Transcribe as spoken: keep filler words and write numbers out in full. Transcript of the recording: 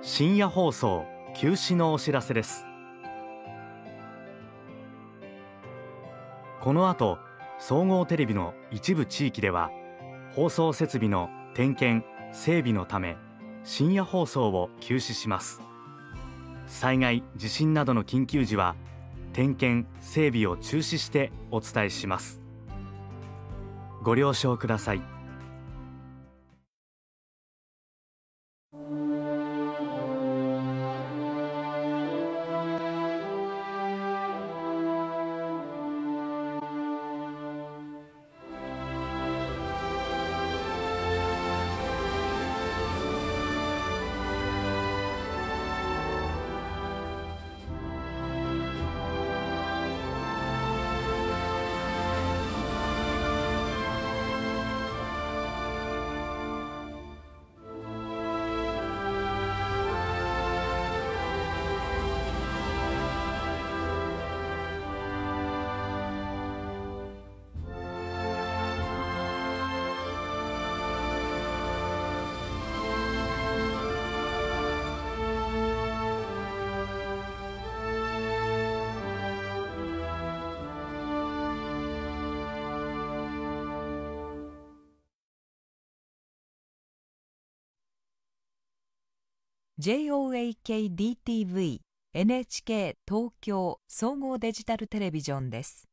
深夜放送休止のお知らせです。この後、総合テレビの一部地域では放送設備の点検・整備のため深夜放送を休止します。災害・地震などの緊急時は点検・整備を中止してお伝えします。ご了承ください。 ジェイオーエーケーディーティーブイ エヌエイチケー 東京総合デジタルテレビジョンです。